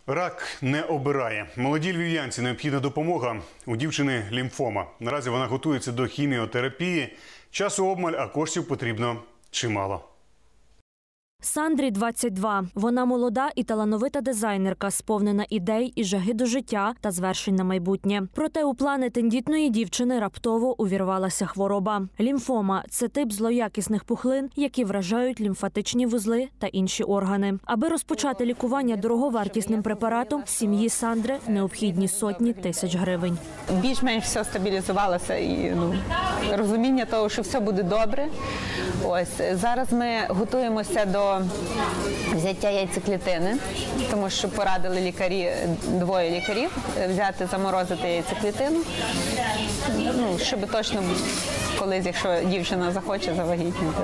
Рак не обирає. Молодій львів'янці необхідна допомога. У дівчини лімфома. Наразі вона готується до хіміотерапії. Часу обмаль, а коштів потрібно чимало. Сандрі 22. Вона молода і талановита дизайнерка, сповнена ідей і жаги до життя та звершень на майбутнє. Проте у плани тендітної дівчини раптово увірвалася хвороба. Лімфома – це тип злоякісних пухлин, які вражають лімфатичні вузли та інші органи. Аби розпочати лікування дороговартісним препаратом, сім'ї Сандри необхідні сотні тисяч гривень. Більш-менш все стабілізувалося і розуміння того, що все буде добре. Зараз ми готуємося до взяття яйцеклітини, тому що порадили лікарі, двоє лікарів, взяти, заморозити яйцеклітину, щоб точно колись, якщо дівчина захоче, завагітніти.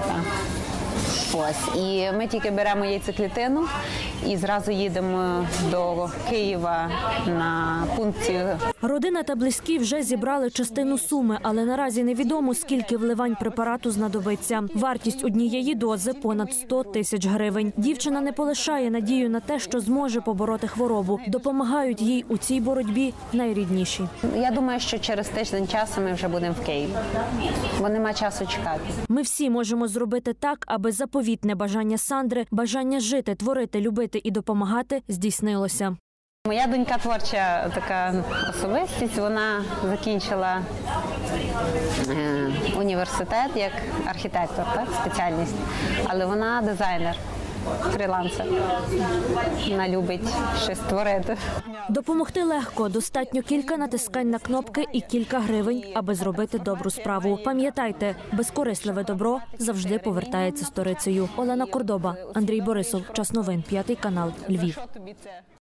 І ми тільки беремо яйцеклітину і зразу їдемо до Києва на пункцію. Родина та близькі вже зібрали частину суми, але наразі невідомо, скільки вливань препарату знадобиться. Вартість однієї дози – понад 100 тисяч гривень. Дівчина не полишає надію на те, що зможе побороти хворобу. Допомагають їй у цій боротьбі найрідніші. Я думаю, що через тиждень часу ми вже будемо в Києві, бо нема часу чекати. Ми всі можемо зробити так, аби заповітне бажання Сандри, бажання жити, творити, любити і допомагати здійснилося. Моя донька творча така особистість, вона закінчила університет як архітектор, спеціальність, але вона дизайнер, фрілансер. Вона любить щось творити. Допомогти легко, достатньо кілька натискань на кнопки і кілька гривень, аби зробити добру справу. Пам'ятайте, безкорисливе добро завжди повертається сторицею. Олена Кордоба, Андрій Борисов, Час новин, 5 канал, Львів.